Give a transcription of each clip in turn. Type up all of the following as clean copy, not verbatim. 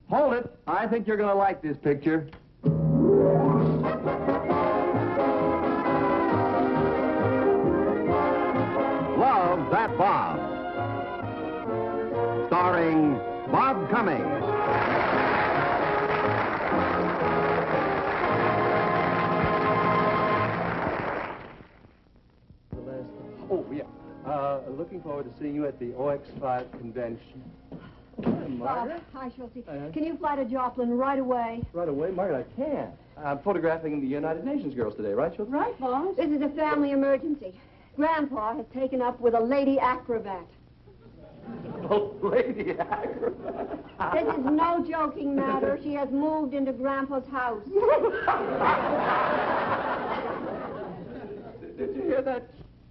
Hold it. I think you're going to like this picture. Love That Bob. Starring Bob Cummings. Oh, yeah. Looking forward to seeing you at the OX5 convention. Hi, Margaret. Hi, Schultze. Can you fly to Joplin right away? Right away, Margaret, I can. I'm photographing the United Nations girls today, right, Schultz? Right, boss. This is a family emergency. Grandpa has taken up with a lady acrobat. Oh, lady acrobat. This is no joking matter. She has moved into Grandpa's house. Did you hear that?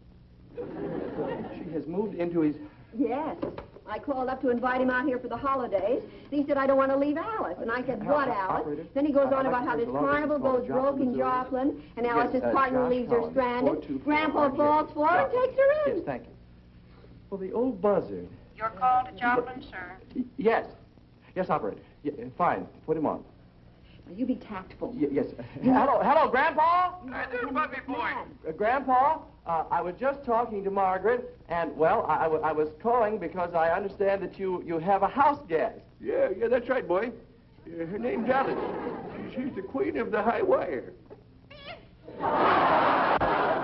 She has moved into his... Yes. I called up to invite him out here for the holidays. He said, I don't want to leave Alice. And I said, what, Alice? Operator? Then he goes on about how this carnival goes broke in Joplin, and Alice's partner leaves her stranded. Grandpa falls for her and takes her in. Yes, thank you. Well, the old buzzard. Your call to Joplin, sir. Yes. Yes, operator. Fine. Put him on. Now, you be tactful. Yes. Hello, Grandpa? Hi there, Bobby boy. Grandpa, I was just talking to Margaret, and, well, I was calling because I understand that you have a house guest. Yeah, that's right, boy. Her name's Alice. She's the queen of the high wire. I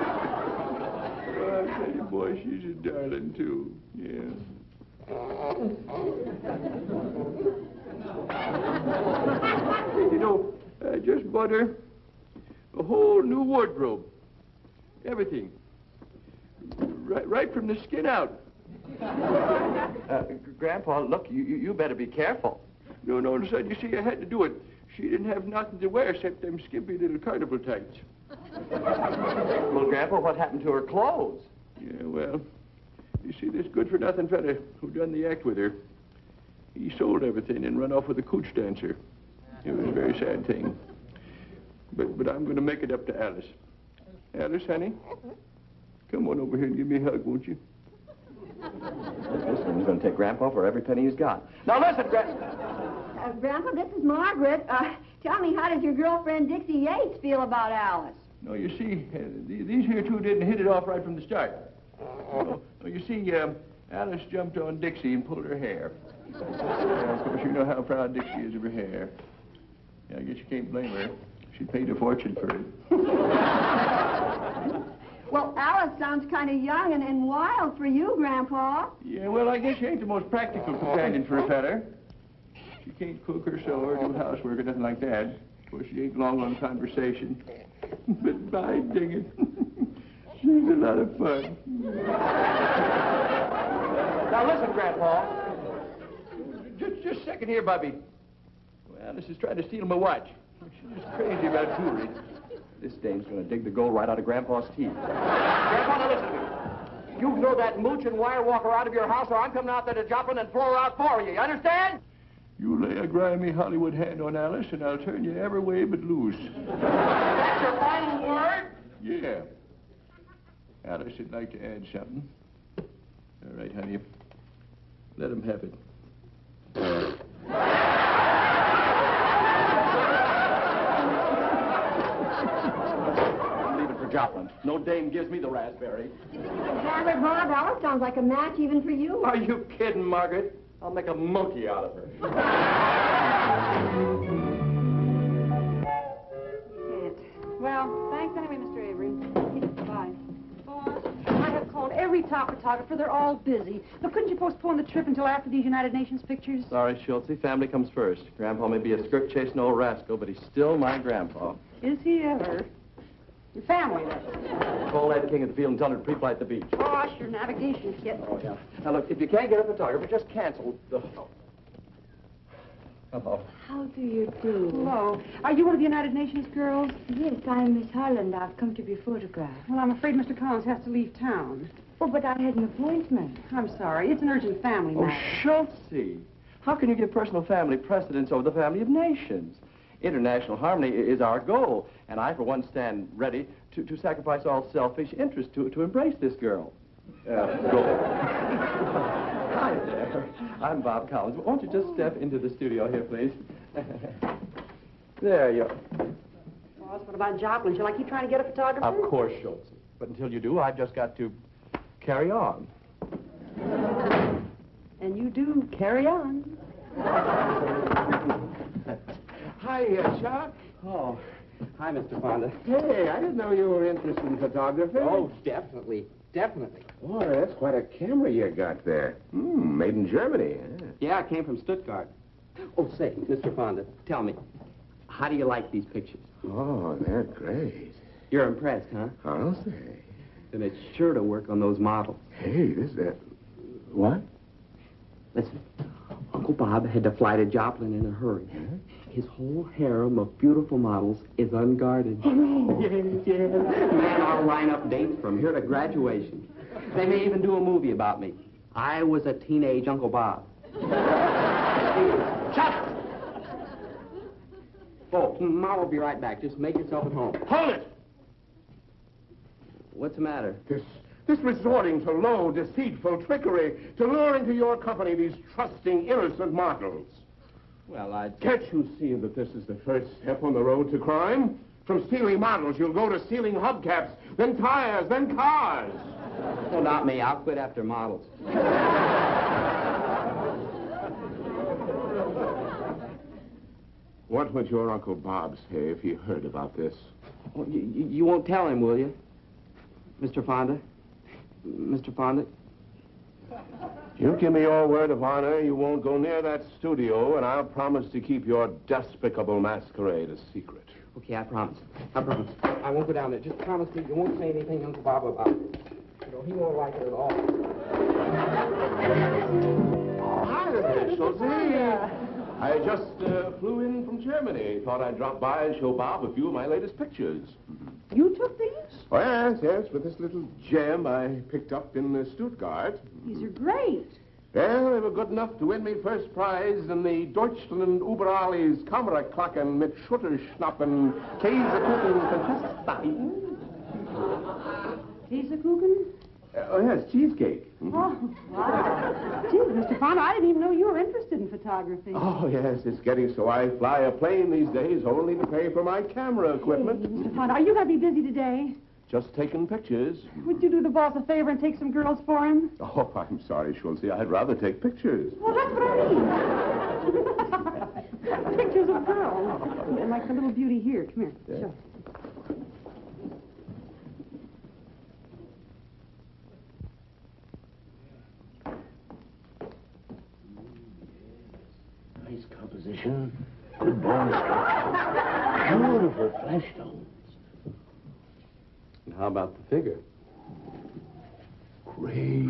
tell you, boy, she's a darling, too. Yeah. You know, I just bought her a whole new wardrobe. Everything. Right from the skin out. Grandpa, look, you better be careful. No, son, you see, I had to do it. She didn't have nothing to wear except them skimpy little carnival tights. Well, Grandpa, what happened to her clothes? Yeah, well, you see, this good-for-nothing fella who done the act with her, he sold everything and run off with a cooch dancer. It was a very sad thing. But I'm going to make it up to Alice. Alice, honey, come on over here and give me a hug, won't you? Listen, he's going to take Grandpa for every penny he's got. Now, listen, Grandpa, this is Margaret. Tell me, how does your girlfriend Dixie Yates feel about Alice? No, you see, these here two didn't hit it off right from the start. No, you see, Alice jumped on Dixie and pulled her hair. Of course, you know how proud Dixie is of her hair. Yeah, I guess you can't blame her. She paid a fortune for it. Well, Alice sounds kind of young and wild for you, Grandpa. Yeah, well, I guess she ain't the most practical companion for a feller. She can't cook or sew or do housework or nothing like that. Of course, she ain't long on conversation. But by dang it, she's a lot of fun. Now, listen, Grandpa. Just a second here, Bobby. Well, Alice is trying to steal my watch. She's just crazy about jewelry. This dame's going to dig the gold right out of Grandpa's teeth. Grandpa, now listen to me. You throw that mooch and wire walker out of your house, or I'm coming out there to Joplin and throw her out for you. You understand? You lay a grimy Hollywood hand on Alice, and I'll turn you every way but loose. That's your final word? Yeah. Alice would like to add something. All right, honey. Let him have it. Joplin. No dame gives me the raspberry. Margaret, Bob, Alice sounds like a match even for you. Are you kidding, Margaret? I'll make a monkey out of her. Well, thanks anyway, Mr. Avery. Bye. Boss, I have called every top photographer. They're all busy. But couldn't you postpone the trip until after these United Nations pictures? Sorry, Schultze. Family comes first. Grandpa may be a skirt-chasing old rascal, but he's still my grandpa. Is he ever? Your family, then. Call that king of the field and tell her to pre-flight the beach. Gosh, your navigation's getting... Oh, yeah. Now, look, if you can't get a photographer, just cancel the... Hello. How do you do? Hello. Are you one of the United Nations girls? Yes, I'm Miss Harland. I've come to be photographed. Well, I'm afraid Mr. Collins has to leave town. Oh, but I had an appointment. I'm sorry. It's an urgent family matter. Oh, Schultze. How can you give personal family precedence over the family of nations? International harmony is our goal, and I, for one, stand ready to sacrifice all selfish interest to embrace this girl. Go. Hi there. I'm Bob Collins. Won't you just step into the studio here, please? There you are. Boss, what about Joplin? Shall I keep trying to get a photographer? Of course, Schultz. But until you do, I've just got to carry on. And you do carry on. Hi, Chuck. Oh, hi, Mr. Fonda. Hey, I didn't know you were interested in photography. Oh, definitely. Definitely. Oh, that's quite a camera you got there. Made in Germany. Yeah, I came from Stuttgart. Oh, say, Mr. Fonda, tell me, how do you like these pictures? Oh, they're great. You're impressed, huh? I'll say. Then it's sure to work on those models. Hey, what? Listen, Uncle Bob had to fly to Joplin in a hurry. Huh? His whole harem of beautiful models is unguarded. Oh, no. Yes. Man, I'll line up dates from here to graduation. They may even do a movie about me. I was a teenage Uncle Bob. Shut up! Oh, Ma will be right back. Just make yourself at home. Hold it! What's the matter? This resorting to low, deceitful trickery to lure into your company these trusting, innocent models. Well, Can't you see that this is the first step on the road to crime? From stealing models, you'll go to stealing hubcaps, then tires, then cars. Well, not me. I'll quit after models. What would your Uncle Bob say if he heard about this? Oh, you won't tell him, will you? Mr. Fonda? Mr. Fonda? You give me your word of honor you won't go near that studio, and I'll promise to keep your despicable masquerade a secret. Okay, I promise. I promise. I won't go down there. Just promise me you won't say anything to Uncle Bob about it. You know, he won't like it at all. Oh, hi there, Schultze. I just flew in from Germany. Thought I'd drop by and show Bob a few of my latest pictures. You took these? Oh, yes, with this little gem I picked up in Stuttgart. These are great. Well, they were good enough to win me first prize in the Deutschland über alles Kameraklacken mit Schutterschnappen Käsekuchen Contest. Käsekuchen? Oh, yes, cheesecake. Oh, wow. Gee, Mr. Fonda, I didn't even know you were interested in photography. Oh, yes, it's getting so I fly a plane these days only to pay for my camera equipment. Hey, Mr. Fonda, are you going to be busy today? Just taking pictures. Would you do the boss a favor and take some girls for him? Oh, I'm sorry, Schultze. I'd rather take pictures. Well, that's what I mean. Pictures of girls. And like the little beauty here. Come here. Yeah. Sure. Nice composition, good bone structure, beautiful flesh tones. And how about the figure? Crazy.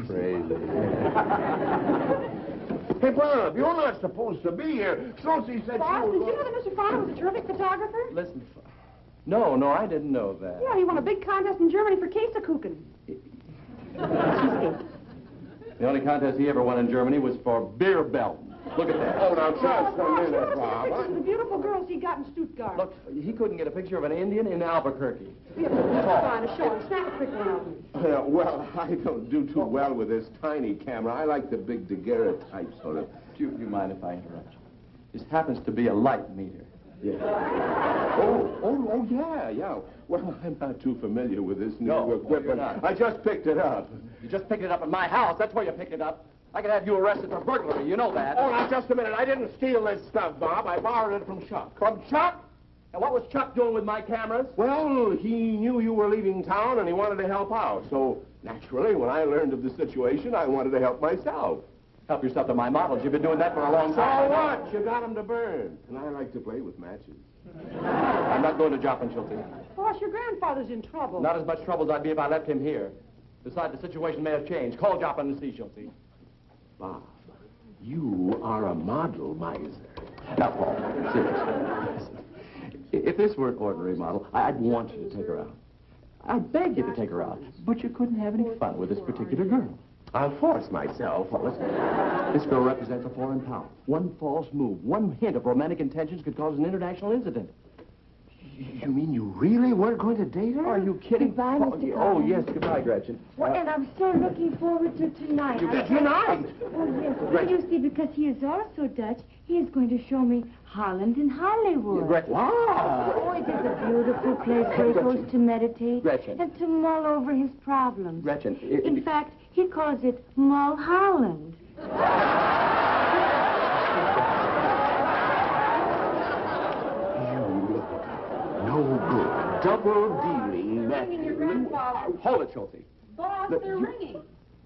Hey, Bob, you're not supposed to be here. Schultze said Boss, you did were... you know that Mr. Fonda was a terrific photographer? Listen, no, I didn't know that. Yeah, he won a big contest in Germany for Käsekuchen. The only contest he ever won in Germany was for beer belt. Look at that. Oh, now, just a Boss, you minute, want to see the pictures of the Bob. beautiful girls he got in Stuttgart. Look, he couldn't get a picture of an Indian in Albuquerque. Here, Mr. Fonda, show him. Snap a quick one of them. Well, I don't do too well with this tiny camera. I like the big daguerreotype sort of. Do you mind if I interrupt you? This happens to be a light meter. Yeah. Yeah. Well, I'm not too familiar with this new No, equipment. you're not. I just picked it up. You just picked it up at my house. That's where you picked it up. I could have you arrested for burglary. You know that. Oh, now, just a minute. I didn't steal this stuff, Bob. I borrowed it from Chuck. From Chuck? And what was Chuck doing with my cameras? Well, he knew you were leaving town, and he wanted to help out. So, naturally, when I learned of the situation, I wanted to help myself. Help yourself to my models. You've been doing that for a long So time. what? You got them to burn. And I like to play with matches. I'm not going to Joplin, Schultze. Boss, your grandfather's in trouble. Not as much trouble as I'd be if I left him here. Besides, the situation may have changed. Call Joplin and see, Schultze. Bob, you are a model miser. Now, Paul, seriously. Listen. If this were an ordinary model, I'd want you to take her out. I'd beg you to take her out. But you couldn't have any fun with this particular girl. I'll force myself. Well, listen. This girl represents a foreign power. One false move, one hint of romantic intentions could cause an international incident. You mean you really weren't going to date her? Are you kidding? Goodbye, Mr. Oh, Collins. yes, goodbye, Gretchen. Well, and I'm so looking forward to tonight. Tonight? Oh, yes. Well, you see, because he is also Dutch, he is going to show me Holland and Hollywood. Gretchen. Wow. Oh, it is a beautiful place where he goes to meditate Gretchen. and to mull over his problems. Gretchen. In fact, he calls it Mulholland. No good. Double dealing. Ringing your grandfather. Hold it, Schulte. Boss, Look, they're you- ringing.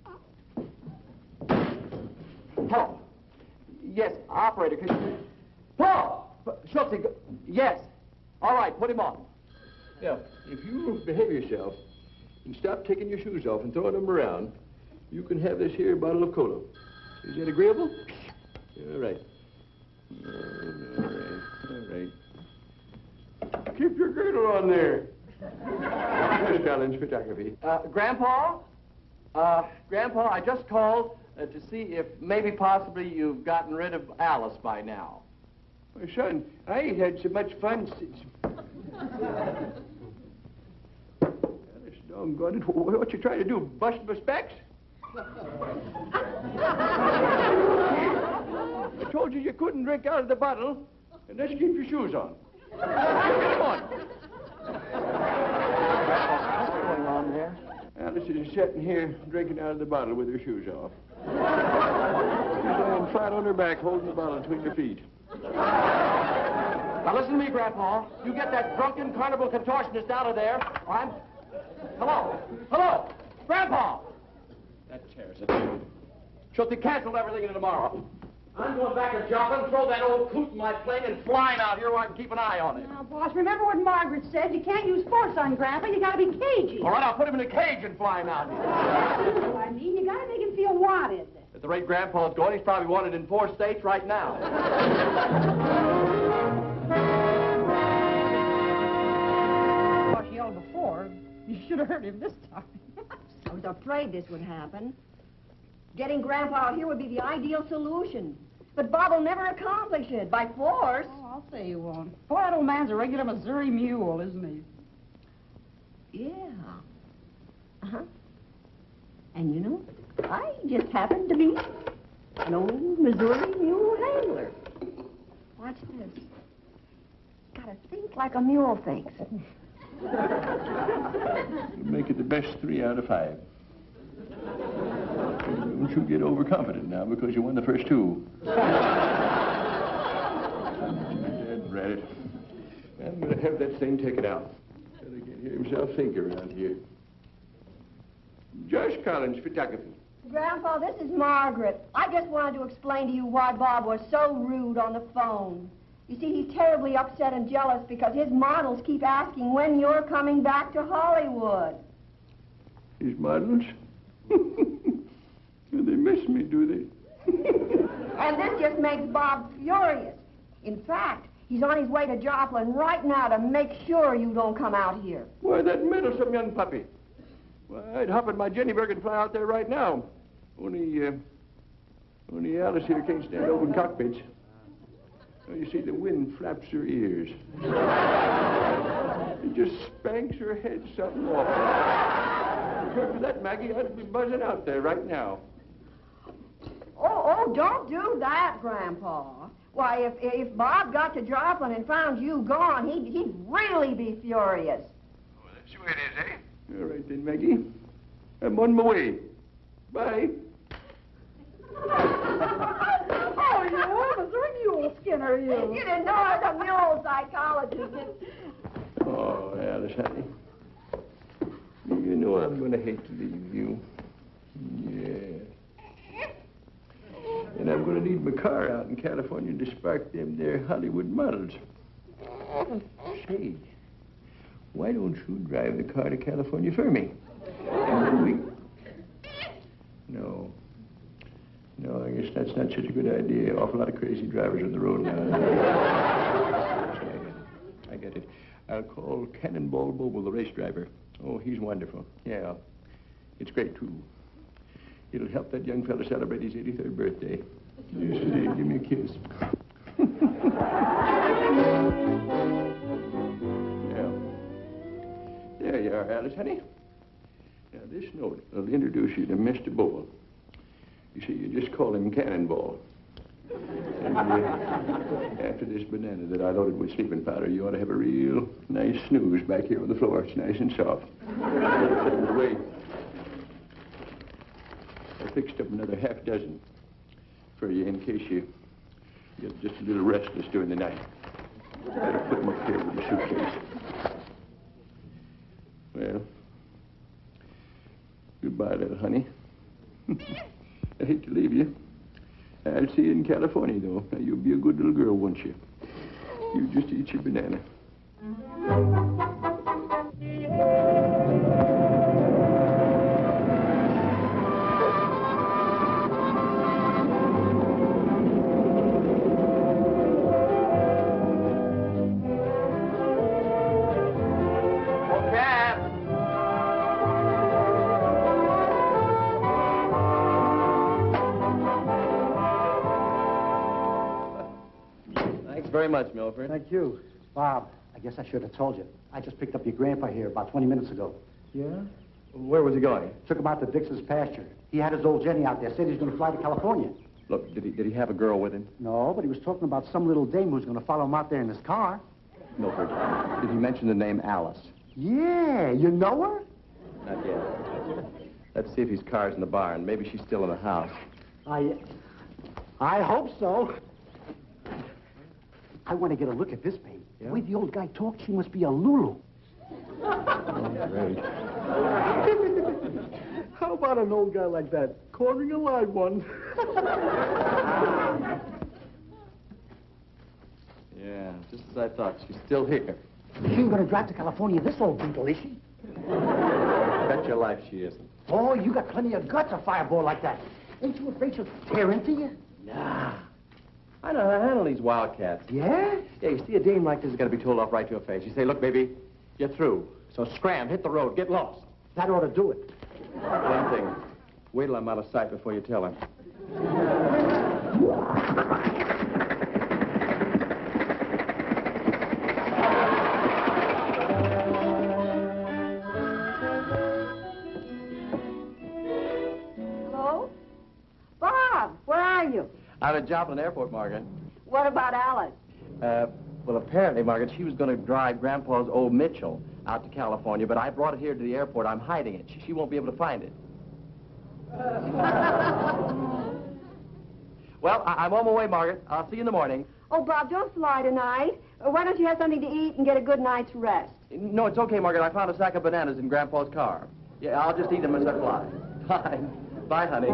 Hello. Yes, operator, could you... Hello! Schulte, yes. All right, put him on. Now, if you behave yourself and stop taking your shoes off and throwing them around, you can have this here bottle of cola. Is that agreeable? All right. All right. Keep your girdle on there. Yes, Collins, photography. Grandpa? Grandpa, I just called to see if maybe possibly you've gotten rid of Alice by now. My son, I ain't had so much fun since... Alice, doggone it. What you trying to do, bust my specs? I told you you couldn't drink out of the bottle, and let's keep your shoes on. Come on. What's going on there? Alice is sitting here drinking out of the bottle with her shoes off. She's laying flat on her back, holding the bottle between her feet. Now listen to me, Grandpa. You get that drunken carnival contortionist out of there, or I'm... Hello? Hello? Grandpa! That tears it. Schulte, cancel everything into tomorrow. I'm going back to Joplin, throw that old coot in my plane, and fly him out here where I can keep an eye on him. Now, boss, remember what Margaret said. You can't use force on Grandpa. You gotta be cagey. All right, I'll put him in a cage and fly him out here. I mean, you gotta make him feel wanted. At the rate Grandpa's going, he's probably wanted in 4 states right now. Boss yelled before. You should have heard him this time. I was afraid this would happen. Getting Grandpa out here would be the ideal solution. But Bob will never accomplish it by force. Oh, I'll say you won't. Boy, that old man's a regular Missouri mule, isn't he? Yeah. Uh-huh. And you know, I just happen to be an old Missouri mule handler. Watch this. Gotta think like a mule thinks. Make it the best 3 out of 5. Don't you get overconfident now because you won the first 2. Dad, rat it. I'm going to have that thing taken out. So they can't hear himself think around here. Josh Collins, photography. Grandpa, this is Margaret. I just wanted to explain to you why Bob was so rude on the phone. You see, he's terribly upset and jealous because his models keep asking when you're coming back to Hollywood. His models? They miss me, do they? And this just makes Bob furious. In fact, he's on his way to Joplin right now to make sure you don't come out here. Why, that meddlesome young puppy. Why, I'd hop in my Jennyberg and fly out there right now. Only Alice here can't stand open cockpits. Well, you see, the wind flaps her ears. It just spanks her head something awful. If it weren't for that, Maggie, I'd be buzzing out there right now. Oh, don't do that, Grandpa. Why, if Bob got to Joplin and found you gone, he'd really be furious. Oh, that's the way it is, eh? All right then, Maggie. I'm on my way. Bye. Oh, you old Missouri mule skinner, you. You didn't know I was a mule psychologist. Oh, Alice, honey. You know I'm going to hate to leave you. Yeah. And I'm going to need my car out in California to spark them there Hollywood models. Say, why don't you drive the car to California for me? And then we... No, I guess that's not such a good idea. Awful lot of crazy drivers on the road now. I get it. I'll call Cannonball Bobo, the race driver. Oh, he's wonderful. Yeah, it's great, too. It'll help that young fella celebrate his 83rd birthday. Yes, give me a kiss. are, Alice, honey. Now, this note will introduce you to Mr. Bull. You see, you just call him Cannonball. And after this banana that I loaded with sleeping powder, you ought to have a real nice snooze back here on the floor. It's nice and soft. Wait. I fixed up another half dozen for you in case you get just a little restless during the night. Better put them up here with the suitcase. Well, goodbye, little honey. I hate to leave you. I'll see you in California, though. Now, you'll be a good little girl, won't you? You just eat your banana. Very much, Milford. Thank you. Bob, I guess I should have told you. I just picked up your grandpa here about 20 minutes ago. Yeah? Where was he going? Took him out to Dix's pasture. He had his old Jenny out there, said he's going to fly to California. Look, did he have a girl with him? No, but he was talking about some little dame who's going to follow him out there in his car. Milford, did he mention the name Alice? Yeah, you know her? Not yet. Let's see if his car's in the barn. Maybe she's still in the house. I hope so. I want to get a look at this babe. Yeah? The way the old guy talks, she must be a Lulu. Great. How about an old guy like that cornering a live one? Yeah, just as I thought. She's still here. She ain't going to drive to California this old beetle, is she? Bet your life she isn't. Oh, you got plenty of guts, a fireball like that. Ain't you afraid she'll tear into you? Nah. I know how to handle these wildcats. Yeah? Yeah, you see, a dame like this is going to be told off right to her face. You say, look, baby, you're through. So scram, hit the road, get lost. That ought to do it. One thing, wait till I'm out of sight before you tell her. Hello? Bob, where are you? I'm at Joplin Airport, Margaret. What about Alice? Well, apparently, Margaret, she was going to drive Grandpa's old Mitchell out to California, but I brought it here to the airport. I'm hiding it. She won't be able to find it. Well, I'm on my way, Margaret. I'll see you in the morning. Oh, Bob, don't fly tonight. Why don't you have something to eat and get a good night's rest? No, it's okay, Margaret. I found a sack of bananas in Grandpa's car. Yeah, I'll just eat them as I fly. Bye. Bye, honey.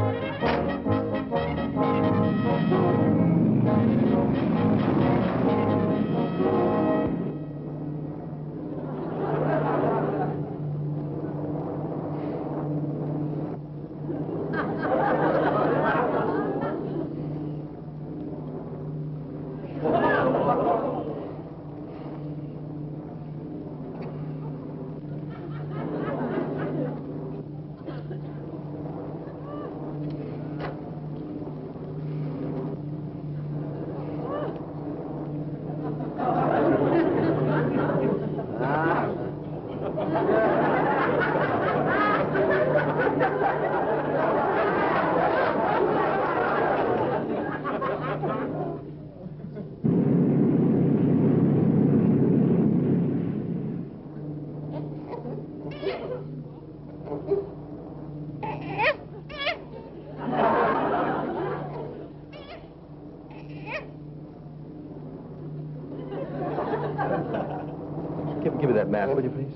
Give me that mask, will you, please?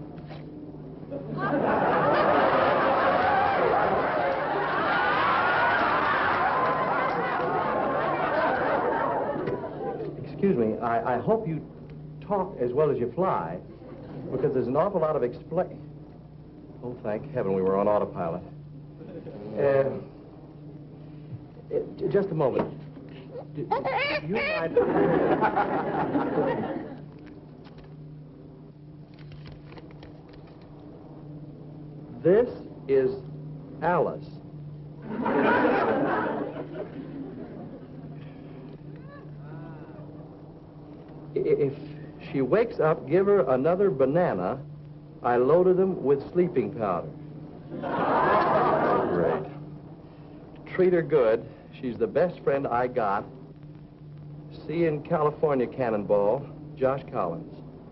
Excuse me, I hope you talk as well as you fly, because there's an awful lot of Oh, thank heaven we were on autopilot. Just a moment. Do you mind? This is Alice. If she wakes up, give her another banana I loaded them with sleeping powder. Great. Treat her good. She's the best friend I got. See you in California, Cannonball. Josh Collins.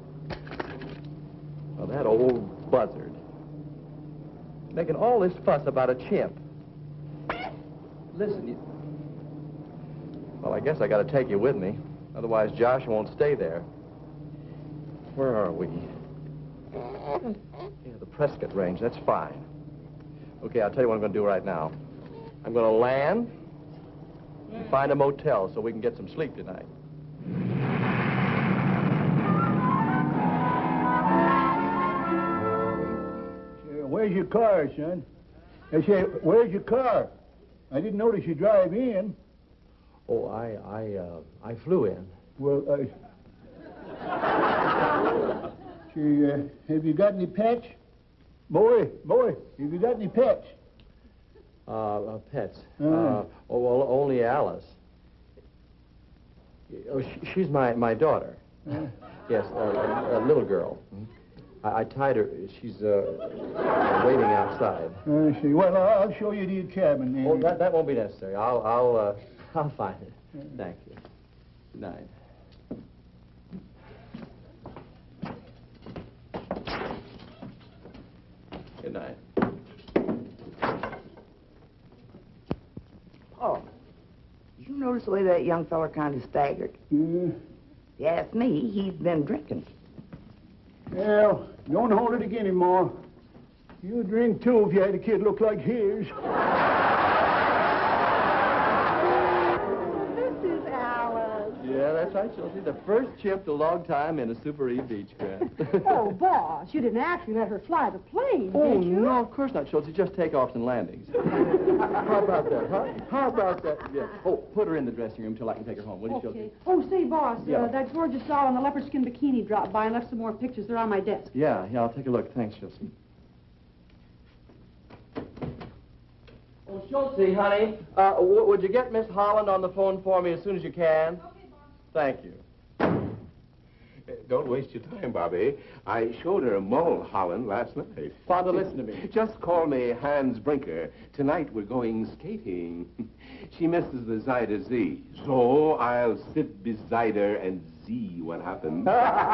Well, that old buzzard. Making all this fuss about a chimp. Listen, Well, I guess I gotta take you with me. Otherwise, Josh won't stay there. Where are we? Yeah, the Prescott Range. That's fine. Okay, I'll tell you what I'm gonna do right now. I'm gonna land and find a motel so we can get some sleep tonight. Where's your car, son? I say, where's your car? I didn't notice you drive in. Oh, I flew in. Well, have you got any pets? Boy, have you got any pets? Pets. Oh, well, only Alice. Oh, she's my daughter. Yes, a little girl. I tied her. She's waiting outside. I see. Well, I'll show you to your cabin then. Oh, that won't be necessary. I'll find it. Thank you. Good night. Good night. Oh, did you notice the way that young fella kind of staggered? Yeah. If you ask me, he's been drinking. Well, don't hold it against him, Ma. You'd drink, too, if you had a kid look like his. This is Alice. Yeah, that's right, Chelsea. The first chimp to log time in a Super E Beechcraft. Oh, boss, you didn't actually let her fly the plane, Oh, did you? no, of course not, Chelsea. Just takeoffs and landings. How about that, huh? How about that? Yeah. Oh, put her in the dressing room till I can take her home, will you, Chelsea? Okay. Oh, say, boss, Yeah. that gorgeous doll in the leopard skin bikini dropped by and left some more pictures. They're on my desk. Yeah, I'll take a look. Thanks, Chelsea. Oh, Chelsea, honey, would you get Miss Holland on the phone for me as soon as you can? Okay, boss. Thank you. Don't waste your time, Bobby. I showed her Mulholland last night. Father, listen to me. Just call me Hans Brinker. Tonight we're going skating. She misses the Zyda Z. So I'll sit beside her and see what happens.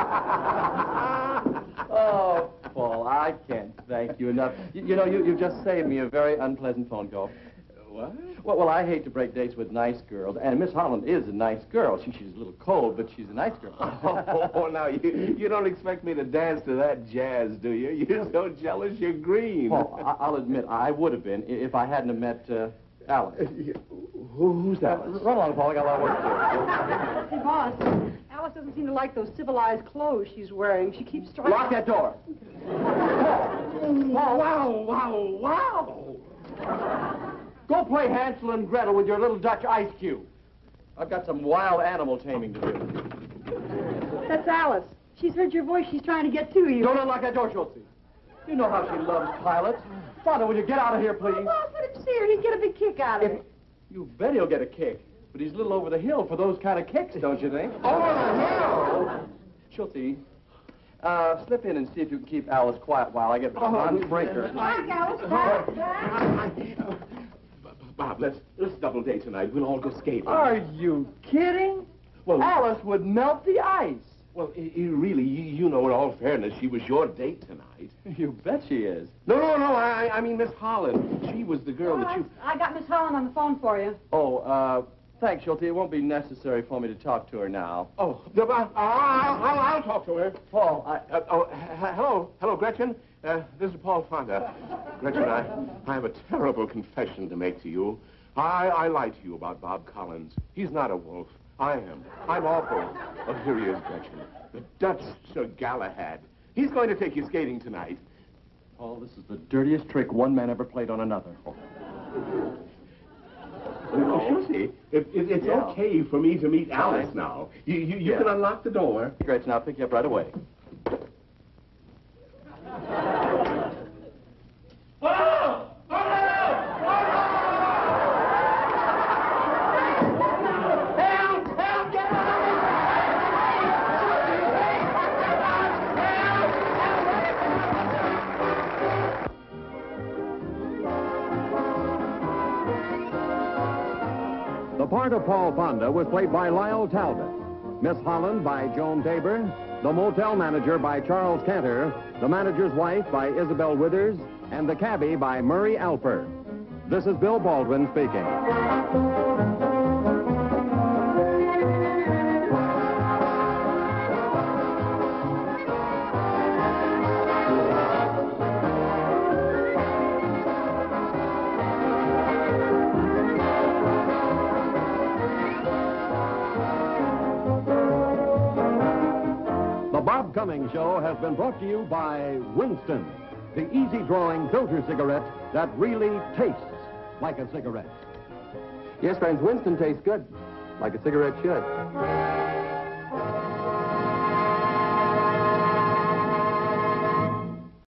Oh, Paul, I can't thank you enough. You know, you just saved me a very unpleasant phone call. What? Well, I hate to break dates with nice girls, and Miss Holland is a nice girl. She's a little cold, but she's a nice girl. Oh, now, you don't expect me to dance to that jazz, do you? You're so jealous you're green. Paul, I'll admit, I would have been if I hadn't have met Alice. Who's Alice? Run along, Paul. I got a lot of work to do. Hey, boss, Alice doesn't seem to like those civilized clothes she's wearing. She keeps trying... Lock that door. Wow. Go play Hansel and Gretel with your little Dutch ice cube. I've got some wild animal taming to do. That's Alice. She's heard your voice. She's trying to get to you. Don't unlock that door, Schultze. You know how she loves pilots. Father, will you get out of here, please? Oh, boss, let him see her. He'd get a big kick out of it. You bet he'll get a kick. But he's a little over the hill for those kind of kicks, don't you think? Over the hill? Schultze, slip in and see if you can keep Alice quiet while I get Hans Brinker. Back, Alice. Back. Bob, let's double date tonight. We'll all go skating. Are you kidding? Well, Alice would melt the ice. Well, really, you know, in all fairness, she was your date tonight. You bet she is. No, I mean Miss Holland. She was the girl that you... I got Miss Holland on the phone for you. Oh, thanks, Schultze. It won't be necessary for me to talk to her now. Oh, I'll talk to her. Paul, hello, Gretchen. This is Paul Fonda. Gretchen, I have a terrible confession to make to you. I lied to you about Bob Collins. He's not a wolf. I am. I'm awful. Oh, here he is, Gretchen. The Dutch Sir Galahad. He's going to take you skating tonight. Paul, this is the dirtiest trick one man ever played on another. Schultze, it's okay for me to meet Alice now. You can unlock the door. Gretchen, I'll pick you up right away. part of Paul Fonda was played by Lyle Talbot, Miss Holland by Joan Tabor, the motel manager by Charles Cantor, the manager's wife by Isabel Withers, and the cabbie by Murray Alper. This is Bill Baldwin speaking. The Bob Cummings Show has been brought to you by Winston, the easy-drawing filter cigarette that really tastes like a cigarette. Yes, friends, Winston tastes good, like a cigarette should.